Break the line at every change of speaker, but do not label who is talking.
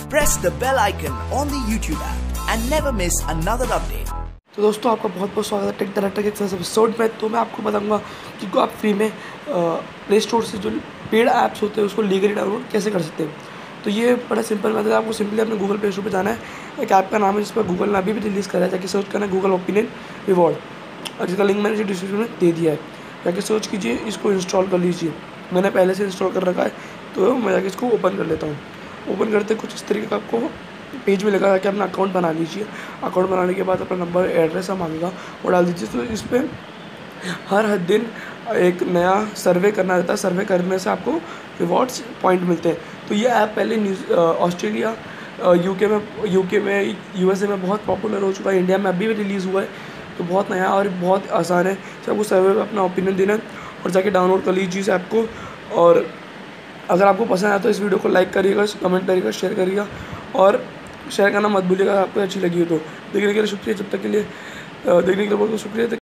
press the bell icon on the YouTube app and never miss another update.
तो दोस्तों आपका बहुत बहुत स्वागत है टेक डायरेक्टर के एक एपिसोड में। तो मैं आपको बताऊंगा कि आप फ्री में प्ले स्टोर से जो पेड ऐप्स होते हैं उसको लीगली डाउनलोड कैसे कर सकते हैं। तो ये बड़ा सिंपल मेथड है। आपको सिंपली अपने गूगल प्ले स्टोर पर जाना है। एक ऐप का नाम है जिस पर गूगल ने अभी भी रिलीज़ करा है, जाके सर्च करना है गूगल ओपिनियन रिवॉर्ड, और जिसका लिंक मैंने डिस्क्रिप्शन में दे दिया है। जाके सर्च कीजिए, इसको इंस्टॉल कर लीजिए। मैंने पहले से इंस्टॉल कर रखा है, तो मैं जाके इसको ओपन कर लेता हूँ। ओपन करते कुछ इस तरीके का आपको पेज में लगा कि अपना अकाउंट बना लीजिए। अकाउंट बनाने के बाद अपना नंबर एड्रेस मांगेगा वो डाल दीजिए। तो इस पर हर दिन एक नया सर्वे करना रहता है। सर्वे करने से आपको रिवॉर्ड्स पॉइंट मिलते हैं। तो ये ऐप पहले ऑस्ट्रेलिया, यूके में, यूएसए में बहुत पॉपुलर हो चुका है। इंडिया में अभी भी रिलीज़ हुआ है। तो बहुत नया और बहुत आसान है। तो आपको सर्वे में अपना ओपिनियन देना है और जाके डाउनलोड कर लीजिए इस ऐप को। और अगर आपको पसंद आया तो इस वीडियो को लाइक करिएगा, कमेंट करिएगा, शेयर करिएगा और शेयर करना मत भूलिएगा आपको अच्छी लगी हो तो। देखने के लिए शुक्रिया। जब तक के लिए देखने के लिए बहुत बहुत शुक्रिया।